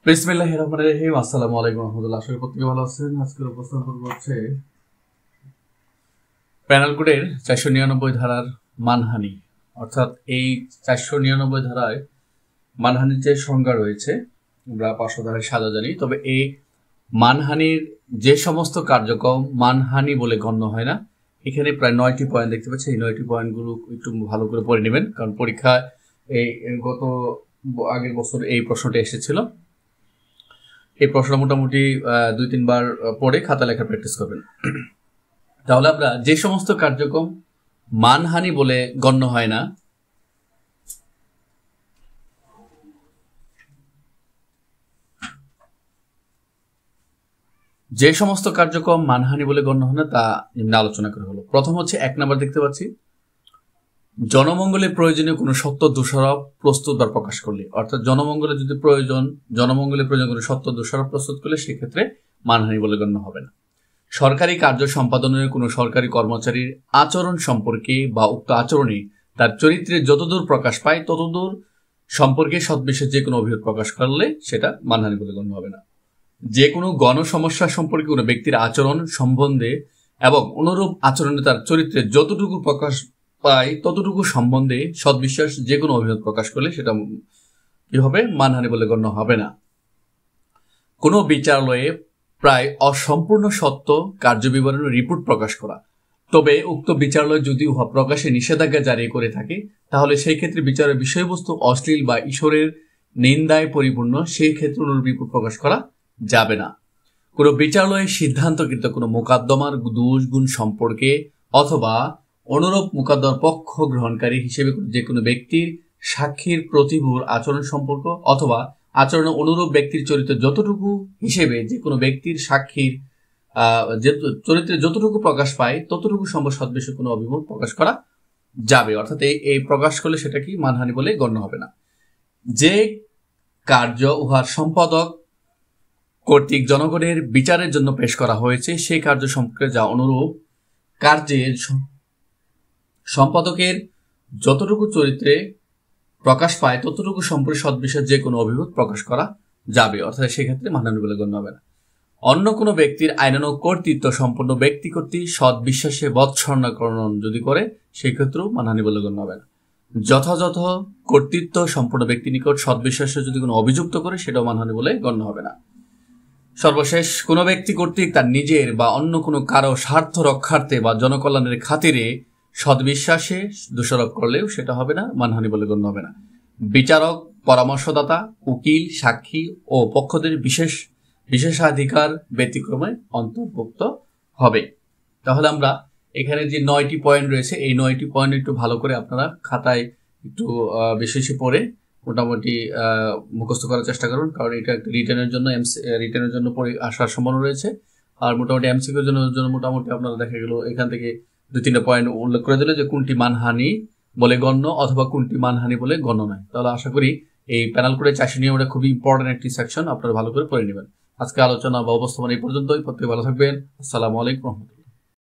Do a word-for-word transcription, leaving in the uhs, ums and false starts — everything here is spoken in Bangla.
বিসমিল্লাহির রহমানির রহিম। আসসালামু আলাইকুম ওয়া রাহমাতুল্লাহ। আশা করি প্রত্যেকে ভালো আছেন। আজকের উপস্থাপন করব হচ্ছে প্যানেল কোডের চারশো নিরানব্বই ধারার মানহানি, অর্থাৎ এই চারশো নিরানব্বই ধারায় মানহানির যে সংজ্ঞা রয়েছে আমরা পাঁচশো ধারায় সাজা জানি, তবে এই মানহানির যে সমস্ত কার্যক্রম মানহানি বলে গণ্য হয় না, এখানে প্রায় নয়টি পয়েন্ট দেখতে পাচ্ছি। এই নয়টি পয়েন্টগুলো একটু ভালো করে পড়ে নেবেন, কারণ পরীক্ষায় এই গত আগের বছর এই প্রশ্নটি এসেছিল। এই প্রশ্ন মোটামুটি দুই তিনবার পড়ে খাতা লেখা প্র্যাকটিস করবেন। তাহলে আমরা যে সমস্ত কার্যক্রম মানহানি বলে গণ্য হয় না, যে সমস্ত কার্যক্রম মানহানি বলে গণ্য হয় না তা নিম্নে আলোচনা করা হলো। প্রথম হচ্ছে এক নাম্বার দেখতে পাচ্ছি, জনমঙ্গলের প্রয়োজনীয় কোনো সত্য দোষারোপ প্রস্তুত বা প্রকাশ করলে, অর্থাৎ জনমঙ্গলের যদি প্রয়োজন জনমঙ্গলের প্রয়োজন কোনো সত্য দোষারোপ প্রস্তুত করলে সেক্ষেত্রে মানহানি বলে গণ্য হবে না। সরকারি কার্য সম্পাদনের কোনো সরকারি কর্মচারীর আচরণ সম্পর্কে বা উক্ত আচরণে তার চরিত্রে যতদূর প্রকাশ পায় ততদূর সম্পর্কে সদ্বিশেষ যে কোনো অভিযোগ প্রকাশ করলে সেটা মানহানি বলে গণ্য হবে না। যে কোনো গণসমস্যা সম্পর্কে কোনো ব্যক্তির আচরণ সম্বন্ধে এবং অনুরূপ আচরণে তার চরিত্রে যতটুকু প্রকাশ পায় ততটুকু সম্বন্ধে সদ্বিশ্বাস যে কোনো অভিযোগ প্রকাশ করলে সেটা কি হবে, মানহানি বলে গণ্য হবে না। কোনো বিচারালয়ে প্রায় অসম্পূর্ণ সত্য কার্যবিবরণের রিপোর্ট প্রকাশ করা, তবে উক্ত বিচারালয় যদি উহা প্রকাশে নিষেধাজ্ঞা জারি করে থাকে তাহলে সেই ক্ষেত্রে বিচারের বিষয়বস্তু অশ্লীল বা ঈশ্বরের নিন্দায় পরিপূর্ণ, সেই ক্ষেত্রে অনুরূপ রিপোর্ট প্রকাশ করা যাবে না। কোনো বিচারালয়ের সিদ্ধান্তকৃত কোনো মোকদ্দমার দোষ গুণ সম্পর্কে অথবা অনুরূপ মোকদ্দমার পক্ষ গ্রহণকারী হিসেবে যে কোনো ব্যক্তির সাক্ষীর প্রতিভূর আচরণ সম্পর্ক অথবা আচরণ অনুরূপ ব্যক্তির চরিত্র যতটুকু হিসেবে যে কোনো ব্যক্তির সাক্ষীর আহ চরিত্রে যতটুকু প্রকাশ পায় ততটুকু সম্ভব সদ্বিশেষ কোনো অভিমত প্রকাশ করা যাবে, অর্থাৎ এই এই প্রকাশ করলে সেটা কি মানহানি বলে গণ্য হবে না। যে কার্য উহার সম্পাদক কর্তৃক জনগণের বিচারের জন্য পেশ করা হয়েছে সেই কার্য সম্পর্কে যা অনুরূপ কার্যের সম্পাদকের যতটুকু চরিত্রে প্রকাশ পায় ততটুকু সম্পর্কে সদ্বিশেষ যে কোনো অভিমত প্রকাশ করা যাবে, অর্থাৎ সেক্ষেত্রে মানহানি বলে গণ্য হবে না। অন্য কোনো ব্যক্তির আইনানুগ কর্তৃত্ব সম্পন্ন ব্যক্তি কর্তৃক সদ্বিশ্বাসে বৎসর্ণকরণ যদি করে সেই ক্ষেত্রেও মানহানি বলে গণ্য হবে না। যথাযথ কর্তৃত্ব সম্পন্ন ব্যক্তি নিকট সদ্বিশ্বাসে যদি কোনো অভিযুক্ত করে সেটাও মানহানি বলে গণ্য হবে না। সর্বশেষ, কোনো ব্যক্তি কর্তৃক তার নিজের বা অন্য কোনো কারো স্বার্থ রক্ষার্থে বা জনকল্যাণের খাতিরে সদ্বিশ্বাসে দোষারোপ করলেও সেটা হবে না, মানহানি বলে গণ্য হবে না। বিচারক, পরামর্শদাতা, উকিল, সাক্ষী ও পক্ষদের বিশেষ বিশেষাধিকার ব্যতিক্রমে অন্তর্ভুক্ত হবে। তাহলে আমরা এখানে যে নয়টি পয়েন্ট রয়েছে এই নয়টি পয়েন্ট একটু ভালো করে আপনারা খাতায় একটু বেশি বেশি পড়ে মোটামুটি আহ মুখস্থ করার চেষ্টা করুন, কারণ এটা একটা রিটেনের জন্য রিটেনের জন্য আসার সম্ভাবনা রয়েছে। আর মোটামুটি এমসিকিউর জন্য জন্য মোটামুটি আপনারা দেখা গেল এখান থেকে দুই তিনটা পয়েন্ট উল্লেখ করে দিলে যে কোনটি মানহানি বলে গণ্য অথবা কোনটি মানহানি বলে গণ্য নয়। তাহলে আশা করি এই প্যানেল কোডের চারশো নিয়মটা খুবই ইম্পর্টেন্ট একটি সেকশন, আপনারা ভালো করে পড়ে নেবেন। আজকে আলোচনা বা উপস্থাপনা এই পর্যন্তই। প্রত্যেকে ভালো থাকবেন। আসসালামু আলাইকুম।